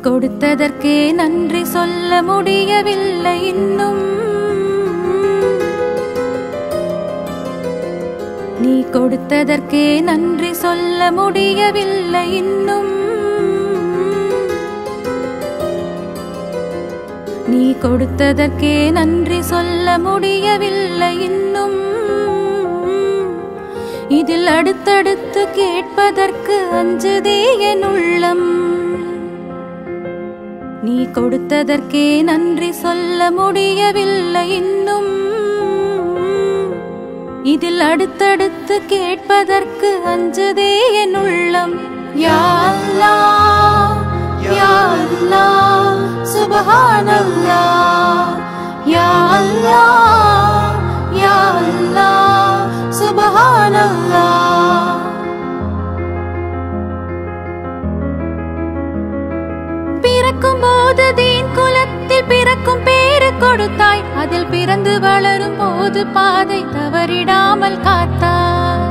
கொடுத்ததற்கே நன்றி சொல்ல முடியவில்லை இன்னும். நீ கொடுத்ததற்கே நன்றி சொல்ல முடியவில்லை இன்னும். நீ கொடுத்ததற்கே நன்றி சொல்ல முடியவில்லை இன்னும். இதில் அடுத்தடுத்து கேட்பதற்கு அஞ்சுதே என் உள்ளம். நீ கொடுத்ததற்கே நன்றி சொல்ல முடியவில்லை இன்னும். இதில் அடுத்தடுத்து கேட்பதற்கு அஞ்சுதே என் உள்ளம். யா அல்லாஹ் யா அல்லாஹ் சுப்ஹானல்லாஹ். யா அல்லாஹ் யா அல்லாஹ் சுப்ஹானல்லாஹ். பிறக்கும் போது தீன் குலத்தில் பிறக்கும் பேரு கொடுத்தாய். அதில் பிறந்து வளரும் போது பாதை தவறிடாமல் காத்தாய்.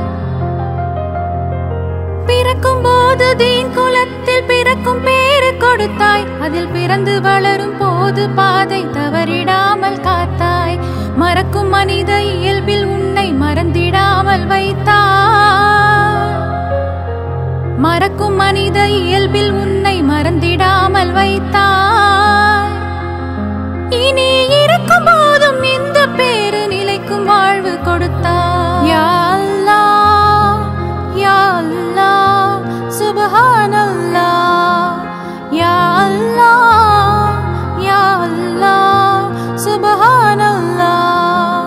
பிறக்கும் போது தீன் குலத்தில் பிறக்கும் பேரு கொடுத்தாய். அதில் பிறந்து வளரும் போது பாதை தவறிடாமல் காத்தாய். மறக்கும் மனித இயல்பில் உன்னை மறந்திடாமல் வைத்தாய். மறக்கும் மனித இயல்பில் உன்னை மறந்திடாமல் வைத்தாய். இனி இருக்கும் போதும் இந்த பேரு நிலைக்கும் வாழ்வு கொடுத்தாய். யா அல்லாஹ் யா அல்லாஹ் சுப்ஹானல்லாஹ். யா அல்லாஹ் யா அல்லாஹ் சுப்ஹானல்லாஹ்.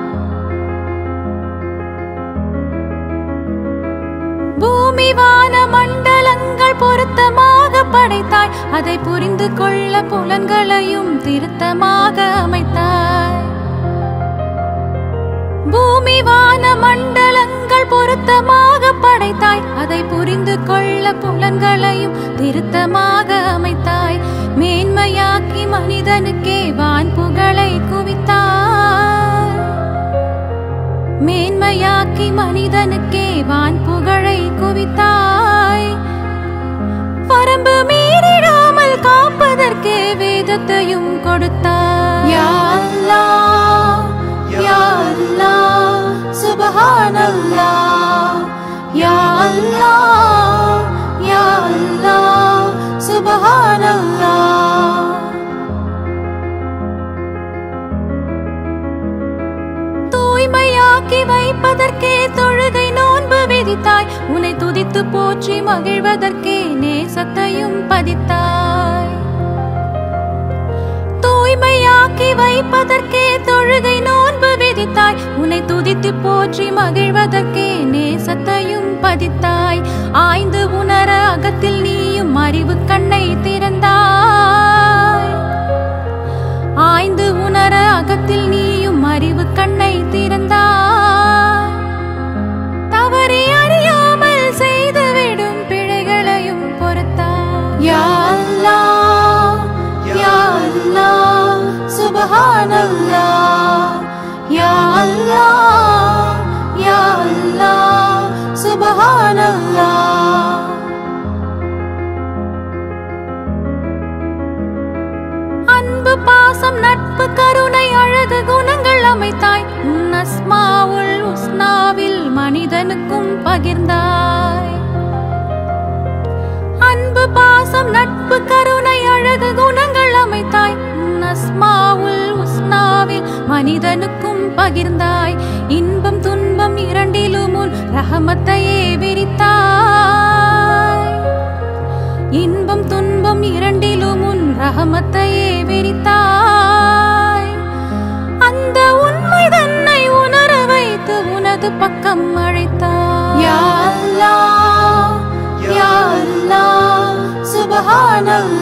பூமி வான மண்டலங்கள் பொருத்தமாக படைத்தாய். அதை புரிந்து கொள்ள புலன்களையும் திருத்தமாக அமைத்தாய். பூமி வான மண்டலங்கள் பொருத்தமாக படைத்தாய். அதை புரிந்து கொள்ள புலன்களையும் திருத்தமாக அமைத்தாய். மேன்மையாக்கி மனிதனுக்கே வான் புகழை குவித்தாய். மேன்மையாக்கி மனிதனுக்கே வான் புகழை குவித்தாய். வரம்பு மீறிடாமல் காப்பதற்கே வேதத்தையும் கொடுத்தாய். யா அல்லாஹ் யா அல்லாஹ் சுப்ஹானல்லாஹ். யா அல்லாஹ் யா அல்லாஹ் சுப்ஹானல்லாஹ். தூய்மையாக்கி வைப்பதற்கே தொழுகை நோன்பு விதித்தாய். உன்னை துதித்து போற்றி மகிழ்வதற்கே நேசத்தையும் பதித்தாய். தூய்மையாக்கி வைப்பதற்கே தொழுகை நோன்பு விதித்தாய். உன்னை துதித்து போற்றி மகிழ்வதற்கே நேசத்தையும் பதித்தாய். ஆய்ந்து உணர அகத்தில் நீயும் அறிவு கண்ணை திறந்தாய். ஆய்ந்து உணர அகத்தில் நீயும் அறிவு கண்ணை திறந்தாய். தவறி அறியாமல் செய்துவிடும் பிழைகளையும் பொறுத்தாய். யா அல்லாஹ் யா அல்லாஹ் சுப்ஹானல்லாஹ். யா அல்லாஹ் யா அல்லாஹ் சுப்ஹானல்லாஹ். அன்பு பாசம் நட்பு கருணை அழகு குணங்கள் அமைத்தாய். உன் அஸ்மாவுல் உஸ்னாவில் மனிதனுக்கும் பகிர்ந்தாய். அன்பு பாசம் நட்பு கருணை அழகு குணங்கள் அமைத்தாய். உன் அஸ்மாவுல் உஸ்னாவில் மனிதனுக்கும் பகிர்ந்தாய். இன்பம் துன்பம் இரண்டிலும் உன் ரஹமத்தையே விரித்தாய். இன்பம் துன்பம் இரண்டிலும் உன் ரஹமத்தையே விரித்தாய். அந்த உண்மை தன்னை உணர வைத்து உனது பக்கம் அழைத்தாய். யா அல்லாஹ் யா அல்லாஹ் சுப்ஹானல்லாஹ்.